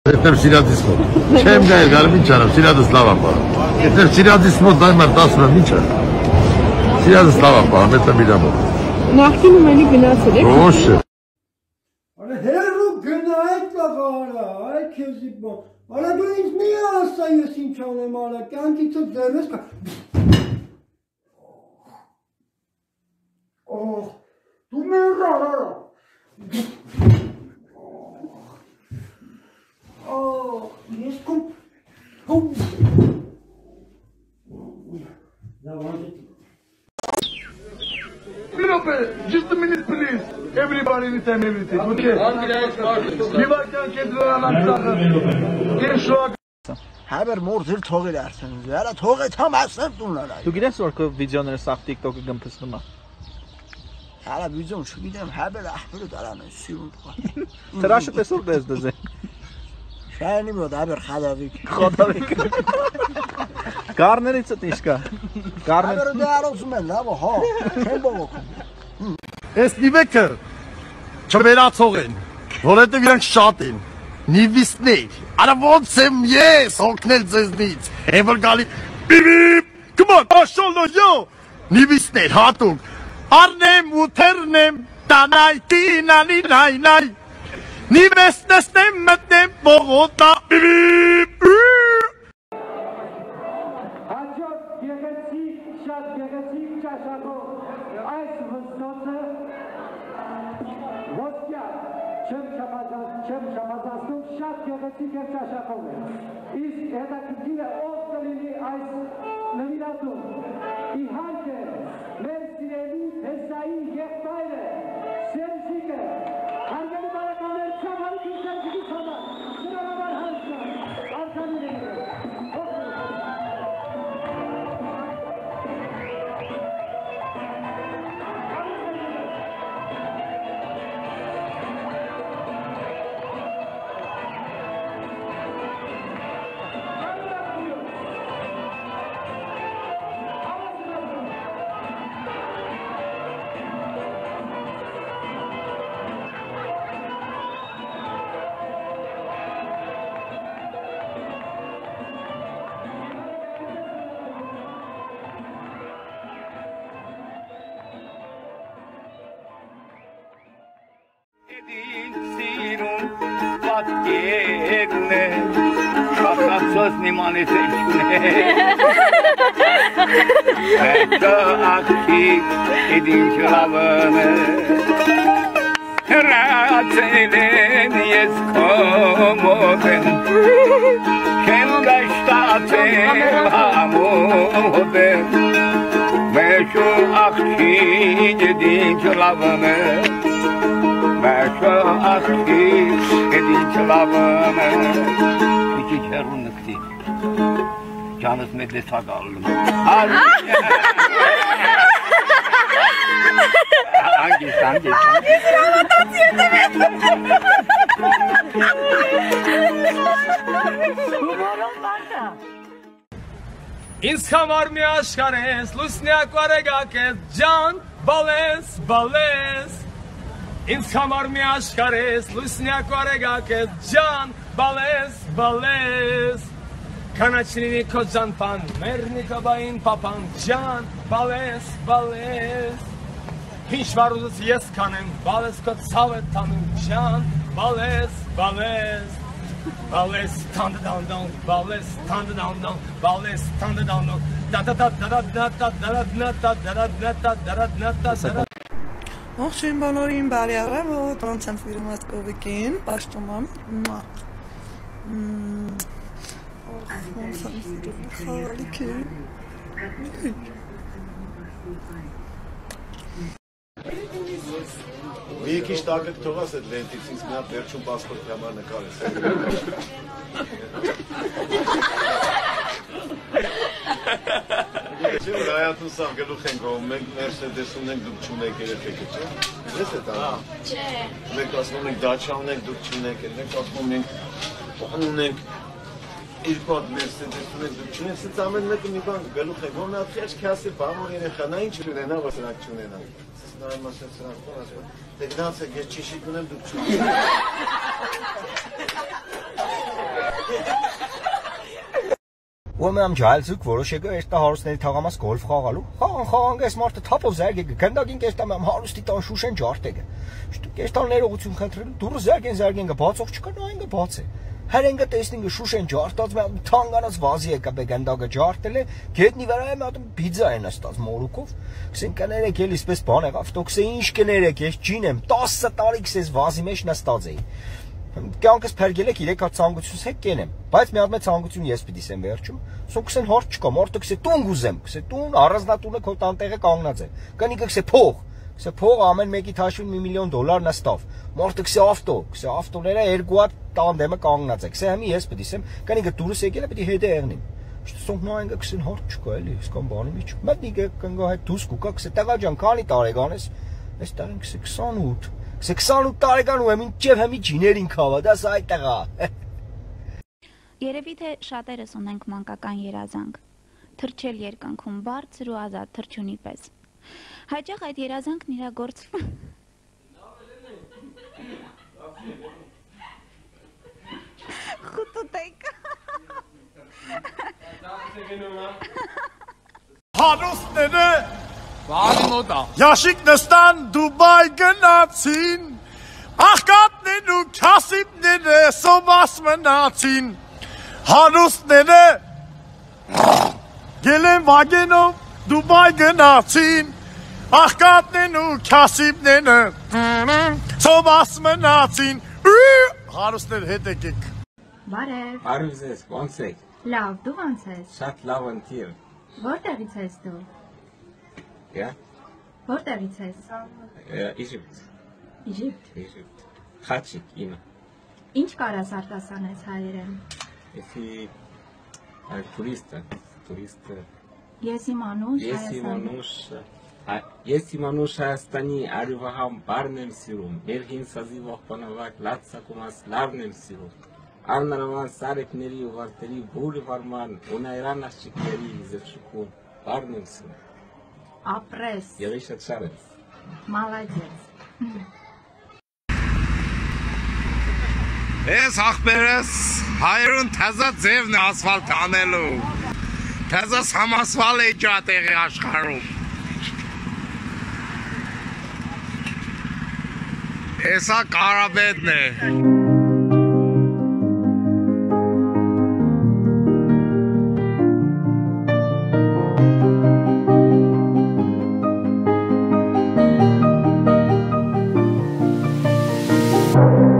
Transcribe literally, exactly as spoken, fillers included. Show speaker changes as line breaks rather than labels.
Jestem Sinadismo. Чем дай гармичарам, Sinadislava pa. Jestem Sinadismo, daj mar das гармичар. Sinadislava pa, me tam idemo.
Nachdem meine Gnaze, ne?
Proszę.
Ale heru günaydın bagara, ay kezibbo. Ale du ins mir sayısın çane mala, kanki çok zerres ka. Oh, du mir rara. Oh, jetzt kommt. Oh. Da war ich.
Just a minute, please. Everybody anytime, everything. Okay. Bir bakın kendileri anlatacaklar. Gelin şu an.
Haber mortir toğ edersiniz. Hala toğ tam asıl bunlara.
تو گیره سوار که ویدیو ساخت تیک توک گم پسند ما.
Hala vizyon şu gidelim haber ahburu dalanı suyun.
تراش پسور دست دزه.
Şahane mi o da haber khadavik.
خداویک. کار نریت تیشکا. کار نریت.
Haber değer olsun ben la bu ha. Kim bu?
Es die Wecker. Çabela zogen. Wollte wieder starten. Nie wisst nicht. Aber wohnzim, yes, so schnell ist nicht. Ever gali. Bip bip. Come on, maşallah yo. Nie wisst nicht, Hartung. Arnem uternem. Danay tinani nay nay. Nie wisst es nemmet nem Bogota. Bip bip.
Отчет Гегати, сейчас Гегати, Чашако, Айс Востоце, вот я, чем Шапазан, чем Шапазан, сейчас Гегати, Чашакове. Из это где отдалили Айс Навирату. И Ханке, Мерсиели, Эсаи, Ехтайле, Серсике, Хангели Баракамер, Чабали Кирсенсики Сана, Сырарамар Ханска, Арканиле.
Şakatsız nimani seçkine Ekka akşi edin çırabını Ratselen yes komoden Kenda ştaten hamoden Meşu akşi edin çırabını Meşu akşi edin çırabını İki kerun nıktı. Canız medde sakalım. Hangisi, hangisi? Hangisi ama tatlıya demedim.
Inskam armia şkanes, lusnyak varegakes, can, bales, bales. Inskam armia şkanes, lusnyak varegakes, can, bales, bales. Kanachnini kozan pan, merni kabain papan, can, bales, bales. Hiç var uzası yes kanem, bales kot savet tanım, can, bales, bales. Bales, thunder down down, bales, thunder down down, bales, thunder down down. Da da da da da da da da da da da da da da da da da.
Mochtien balorin barrière wo trente filmat go begin bastomam ma
Bir iki Tage Toras Atlantic sind mir wird schon Passport ja mal eine Karte. Şimdi hayatın sam gelukhen go Mercedes'un nek dukçunek gerekecek. Neyse tamam. Çe. Ne kasmonek Dacia'nek dukçunek, ne kasmonek onun İlk Mercedes'un nek dukçunek siz zaman nek mi kan gelukhen go ne atış kase bamorine xanayin çürüne ne basın akçunena. Siz ne masal sıran konuşma. Tekrar geçişi güne dukçunek.
و من هم جهل زوک ورشه که اشتا هاروس ندی تاقم از گولف خواهالو خواهان خواهان که اسمارت تاپ و زرگه کنداگین که اشتا هم هاروس دی تان شوشن جارته که شتو که اشتا نیرو گوتون کنترل دور زرگین زرگین که پاتسوخ چکر نه اینگه پاتسه هر اینگه تیستینگه شوشن جارت از من تانگان از وازیه که بگنداگه جارتله که نیورای من آدم پیزا این است از موروکوف کسین که نیره که لیسپس بانه گفت و کسی اینش که نیره که جینم داست ستاری کسیز وازی میش نستازه Ganges pergelek ile kat sangutsuz hek genem. Բայց մի հատ մեծ ցանկություն ես պիտի սեմ վերջում։ Սո կսեն հոր չկա, մորտը կսե տուն գուզեմ, կսե տուն առանձնատունը քո տանտեղը կանգնած է։ Կանի կսե փող, կսե փող ամեն մեկի թաշուն մի միլիոն դոլար նստավ։ Մորտը կսե ավտո, կսե ավտոները երկու հատ տանդեմը կանգնած է։ Կսե հիմի ես պիտի սեմ, կանի կը դուրս եկել է պիտի հետը եղնիմ։ Շտսոնք նայնգը կսեն հոր չկա էլի, սկան բանի միջ։ Մտնիկը կնգա հետ դուս կուկա կսե տղա ջան, քանի տարեկան ես։ Այս տարին կսե քսանութ Se քսանութ տարեկան ու եմ ինչև հեմի ջիներին քավա, դաս այդ տղա։
Երևի թե շատերս ունենք մանկական երազանք, թրջել երկնքում բարձր ու ազատ թրջունի պես։ Հաճախ այդ երազանքն իրագործվում։ Խուտուտեք։
Հարուստները
Բանի մոտա։
Յաշիկ նստան Դուբայ գնացին Աղկատներն ու քասիպները սոմաս մնացին Հարուստները Գելեն վագենով Դուբայ գնացին Աղկատներն ու քասիպները սոմաս մնացին Հարուստներ հետ եկեք
Բարև
Բարև ձեզ, ոնց եք
Լավ, դու ոնց ես
Շատ լավ ընտիր
Որտեղից ես դու
Յա
Որտեղից ես
Իջիպտ
Իջիպտ
Իջիպտ Խաչիկ իմը
Ինչ կարաս արտասանես հայերեն
Էսի տուրիստը Տուրիստը
Ես իմանուշ
Ես իմանուշ Ես իմանուշ Հայաստանի արյուվահամ բարն եմ սիրում Մեր հին սազի ողբանավակ լացակումաս լավն եմ սիրում Արնարավան սարեկների ու վարտերի բուրի վարման ունայրան աշճիկների զրշուկում բարն եմ սիրում
Ապրես
Եվ իշտ շարեց
Մալադյեց
Ես աղբերս հայրուն թեզա ձևն է ասվալտ անելու Թեզա սամասվալ է ջատեղի աշխարում Եսա կարաբետն է
Thank you.